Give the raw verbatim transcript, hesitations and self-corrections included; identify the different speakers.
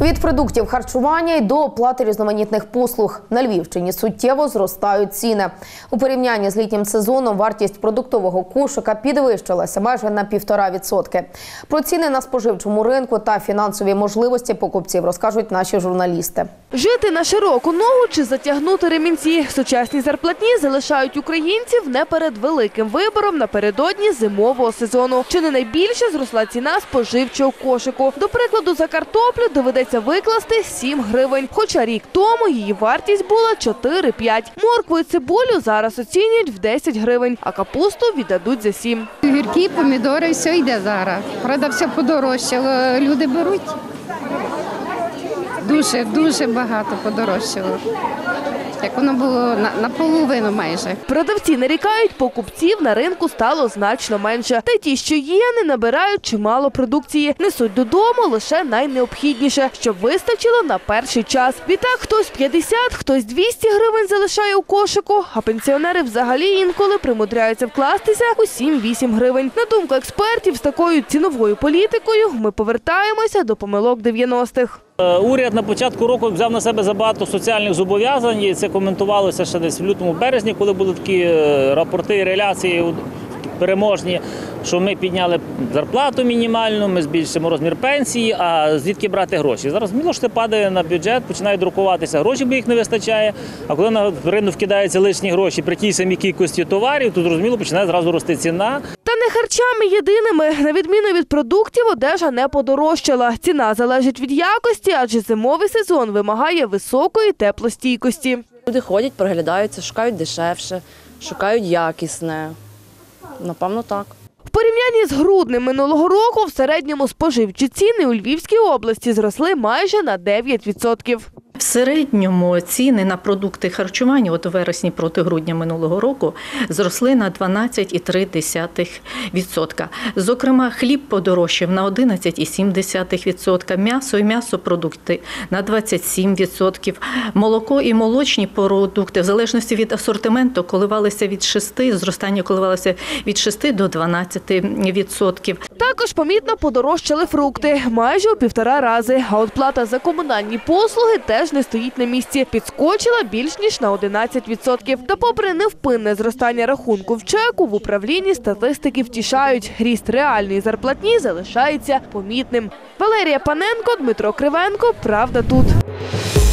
Speaker 1: Від продуктів харчування й до оплати різноманітних послуг на Львівщині суттєво зростають ціни. У порівнянні з літнім сезоном вартість продуктового кошика підвищилася майже на півтора відсотки. Про ціни на споживчому ринку та фінансові можливості покупців розкажуть наші журналісти.
Speaker 2: Жити на широку ногу чи затягнути ремінці. Сучасні зарплатні залишають українців не перед великим вибором напередодні зимового сезону. Чи не найбільше зросла ціна споживчого кошику. До прикладу, за картоплю доведеться викласти сім гривень. Хоча рік тому її вартість була чотири-п'ять. Моркву і цибулю зараз оцінюють в десять гривень, а капусту віддадуть за сім.
Speaker 3: Гіркі, помідори, все йде зараз. Правда, все подорожчало, люди беруть. Дуже, дуже багато подорожчало. Як воно було наполовину майже.
Speaker 2: Продавці нарікають, покупців на ринку стало значно менше. Та й ті, що є, не набирають чимало продукції. Несуть додому лише найнеобхідніше, щоб вистачило на перший час. Відтак хтось п'ятдесят, хтось двісті гривень залишає у кошику, а пенсіонери взагалі інколи примудряються вкластися у сім-вісім гривень. На думку експертів, з такою ціновою політикою ми повертаємося до помилок дев'яностих.
Speaker 4: Уряд на початку року взяв на себе забагато соціальних зобов'язань, і це коментувалося ще десь в лютому-березні, коли були такі рапорти і реляції переможні, що ми підняли зарплату мінімальну, ми збільшимо розмір пенсії, а звідки брати гроші? Зараз мілошти падає на бюджет, починають друкуватися гроші, бо їх не вистачає, а коли на ринок вкидаються лишні гроші при тій самій кількості товарів, то, зрозуміло, починає зразу рости ціна.
Speaker 2: Та не харчами єдиними. На відміну від продуктів, одежа не подорожчала. Ціна залежить від якості, адже зимовий сезон вимагає високої теплостійкості.
Speaker 5: Люди ходять, приглядаються, шукають дешевше, шукають якісне. Напевно, так.
Speaker 2: В порівнянні з груднем минулого року в середньому споживчі ціни у Львівській області зросли майже на дев'ять відсотків.
Speaker 6: В середньому ціни на продукти харчування от у вересні проти грудня минулого року зросли на дванадцять цілих три десятих відсотка. Зокрема, хліб подорожчав на одинадцять цілих сім десятих відсотка, м'ясо і м'ясопродукти на двадцять сім відсотків, молоко і молочні продукти в залежності від асортименту коливалися від шести, зростання коливалося від шести до дванадцяти відсотків.
Speaker 2: Також помітно подорожчали фрукти майже у півтора рази, а от плата за комунальні послуги теж не стоїть на місці. Підскочила більш ніж на одинадцять відсотків. Та попри невпинне зростання рахунку в чеку, в управлінні статистики втішають. Ріст реальної зарплатні залишається помітним. Валерія Паненко, Дмитро Кривенко. Правда тут.